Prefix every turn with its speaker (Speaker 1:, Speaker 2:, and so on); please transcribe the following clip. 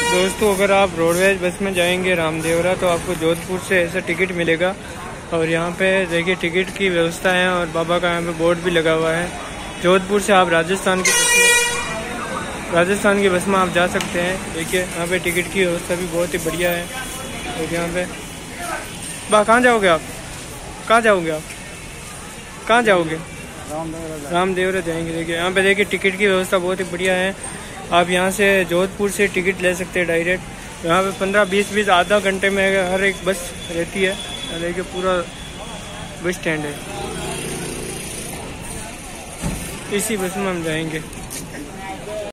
Speaker 1: दोस्तों अगर आप रोडवेज बस में जाएंगे रामदेवरा तो आपको जोधपुर से ऐसा टिकट मिलेगा। और यहाँ पे देखिए टिकट की व्यवस्था है और बाबा का यहाँ पे बोर्ड भी लगा हुआ है। जोधपुर से आप राजस्थान की बस में आप जा सकते हैं। देखिए यहाँ पे टिकट की व्यवस्था भी बहुत ही बढ़िया है। देखिए यहाँ पे कहाँ जाओगे आप? कहाँ जाओगे आप? कहाँ जाओगे? रामदेवरा जाएंगे। देखिए यहाँ पे देखिए टिकट की व्यवस्था बहुत ही बढ़िया है। आप यहाँ से जोधपुर से टिकट ले सकते हैं डायरेक्ट। यहाँ पे 15-20 आधा घंटे में हर एक बस रहती है। देखिए पूरा बस स्टैंड है, इसी बस में हम जाएंगे।